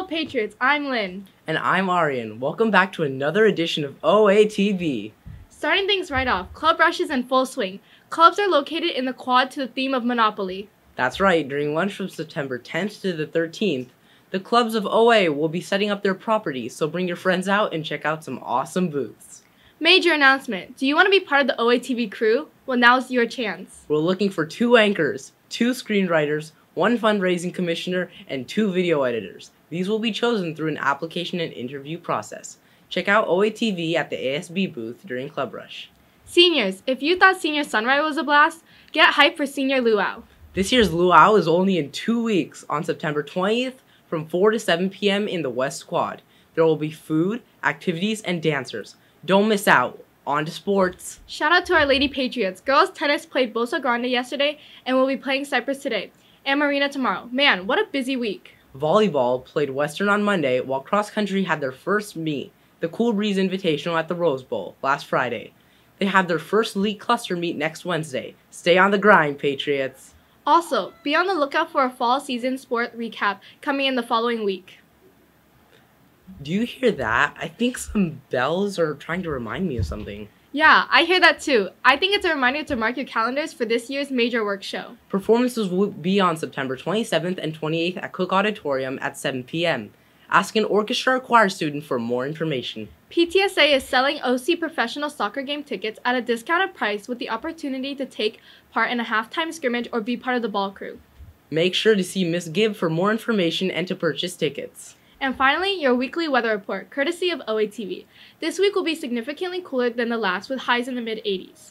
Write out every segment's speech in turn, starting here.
Patriots, I'm Lynn. And I'm Aryan. Welcome back to another edition of OATV. Starting things right off, Club Rush is in full swing. Clubs are located in the quad to the theme of Monopoly. That's right, during lunch from September 10th to the 13th, the clubs of OA will be setting up their properties, so bring your friends out and check out some awesome booths. Major announcement. Do you want to be part of the OATV crew? Well, now's your chance. We're looking for 2 anchors, 2 screenwriters, 1 fundraising commissioner, and 2 video editors. These will be chosen through an application and interview process. Check out OATV at the ASB booth during Club Rush. Seniors, if you thought Senior Sunrise was a blast, get hyped for Senior Luau. This year's Luau is only in 2 weeks on September 20th from 4 to 7 p.m. in the West Quad. There will be food, activities, and dancers. Don't miss out. On to sports. Shout out to our Lady Patriots. Girls tennis played Bosa Grande yesterday and will be playing Cyprus today. And Marina tomorrow. Man, what a busy week. Volleyball played Western on Monday, while cross country had their first meet, the Cool Breeze Invitational at the Rose Bowl, last Friday. They have their first league cluster meet next Wednesday. Stay on the grind, Patriots. Also, be on the lookout for a fall season sport recap coming in the following week. Do you hear that? I think some bells are trying to remind me of something. Yeah, I hear that too. I think it's a reminder to mark your calendars for this year's major work show. Performances will be on September 27th and 28th at Cook Auditorium at 7 p.m. Ask an orchestra or choir student for more information. PTSA is selling OC professional soccer game tickets at a discounted price with the opportunity to take part in a halftime scrimmage or be part of the ball crew. Make sure to see Miss Gibb for more information and to purchase tickets. And finally, your weekly weather report, courtesy of OATV. This week will be significantly cooler than the last, with highs in the mid-80s.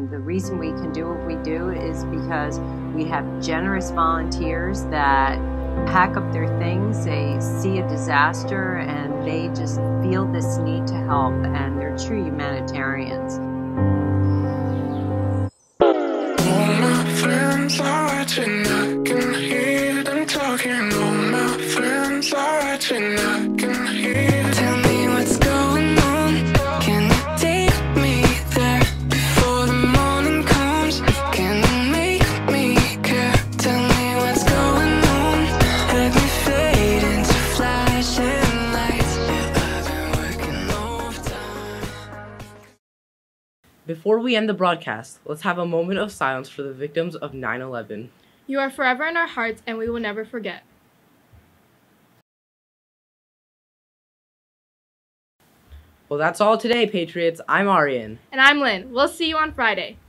And the reason we can do what we do is because we have generous volunteers that pack up their things, they see a disaster, and they just feel this need to help, and they're true humanitarians. All my friends are watching, I can hear them talking. All my friends are watching, I can hear. Tell me what's going on. Can you take me there before the morning comes? Can you make me care? Tell me what's going on. Let me fade into flashing lights. Yeah, I've been working overtime. Before we end the broadcast, let's have a moment of silence for the victims of 9/11. You are forever in our hearts, and we will never forget. Well, that's all today, Patriots. I'm Aryan. And I'm Lynn. We'll see you on Friday.